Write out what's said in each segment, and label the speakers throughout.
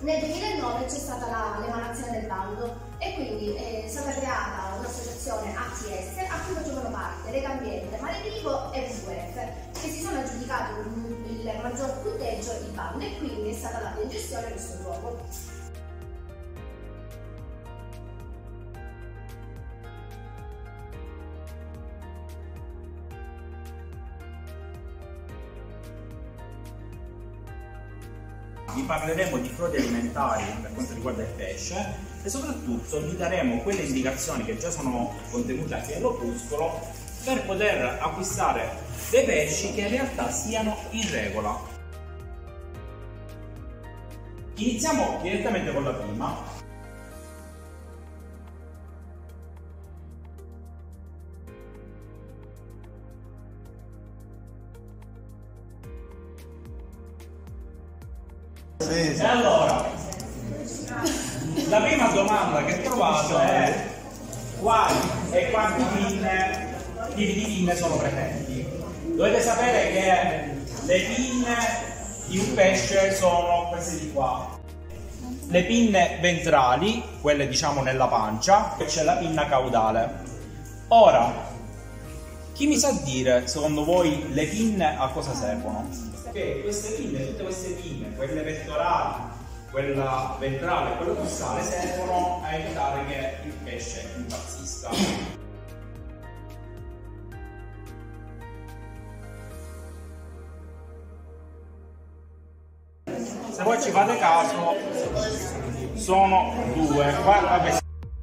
Speaker 1: Nel 2009 c'è stata l'emanazione del bando e quindi è stata creata un'associazione ATS a cui facevano parte Legambiente, Mare Vivo e WWF, che si sono aggiudicati il maggior punteggio il bando e quindi è stata data in gestione questo luogo.
Speaker 2: Vi parleremo di frodi alimentari per quanto riguarda il pesce e soprattutto vi daremo quelle indicazioni che già sono contenute anche nell'opuscolo per poter acquistare dei pesci che in realtà siano in regola. Iniziamo direttamente con la prima. E allora, la prima domanda che trovate è quali e quanti tipi di pinne sono presenti. Dovete sapere che le pinne di un pesce sono queste di qua. Le pinne ventrali, quelle diciamo nella pancia, e c'è la pinna caudale. Ora, chi mi sa dire secondo voi le pinne a cosa servono? Che queste pinne, tutte queste pinne, quelle pettorali, quella ventrale e quella dorsale, servono a evitare che il pesce impazzisca. Se voi ci fate caso, sono due. Vabbè.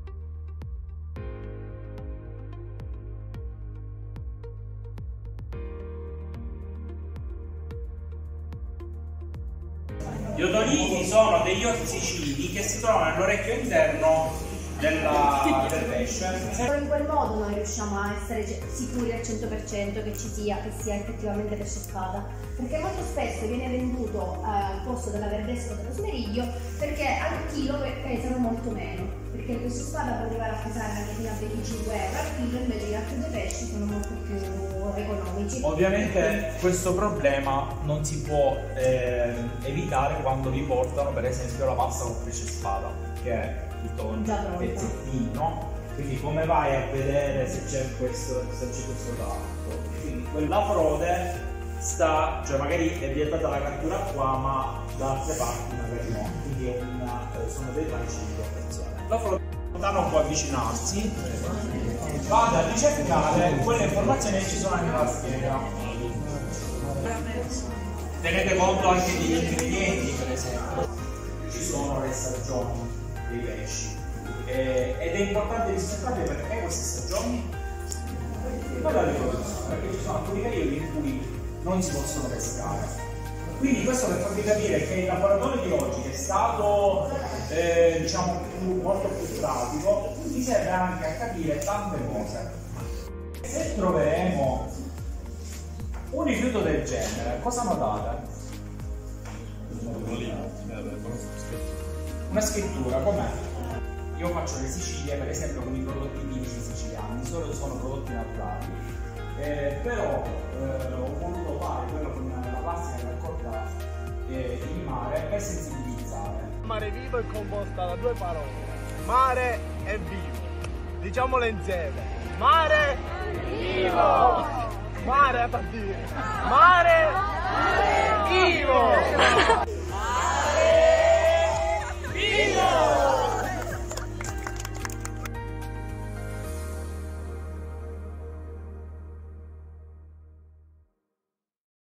Speaker 2: Gli odoliti sono degli ossicidi che si trovano nell'orecchio interno del pesce.
Speaker 1: Solo in quel modo noi riusciamo a essere sicuri al 100% che sia effettivamente pesce spada, perché molto spesso viene venduto al posto della verdesca o dello smeriglio perché al chilo pesano molto meno, perché il pesce spada può arrivare a pesare anche fino a 25 euro al chilo, invece gli altri due pesci sono molto più economici.
Speaker 2: Ovviamente questo problema non si può evitare quando vi portano per esempio la pasta con pesce spada, che è tutto con pezzettini, no? Quindi come vai a vedere se c'è questo dato? Quindi la frode sta, cioè magari è vietata la cattura qua, ma da altre parti magari no, quindi sono dei lanci di protezione. La frode non può avvicinarsi, vada a ricercare quelle informazioni che ci sono anche nella scheda. Tenete conto anche degli ingredienti, per esempio. Ci sono le stagioni dei pesci ed è importante rispettarle perché queste stagioni per la riproduzione, perché ci sono alcuni periodi in cui non si possono pescare. Quindi questo per farvi capire che il laboratorio di oggi, che è stato diciamo molto più pratico, vi serve anche a capire tante cose. Se troveremo un rifiuto del genere, cosa notate? Una scrittura, com'è? Io faccio le Sicilie, per esempio, con i prodotti tipici siciliani, solo sono prodotti naturali, però ho voluto fare quello con la plastica raccolta in mare per sensibilizzare.
Speaker 3: Mare Vivo è composta da due parole, mare e vivo. Diciamole insieme, mare vivo! Mare a partire! Mare vivo!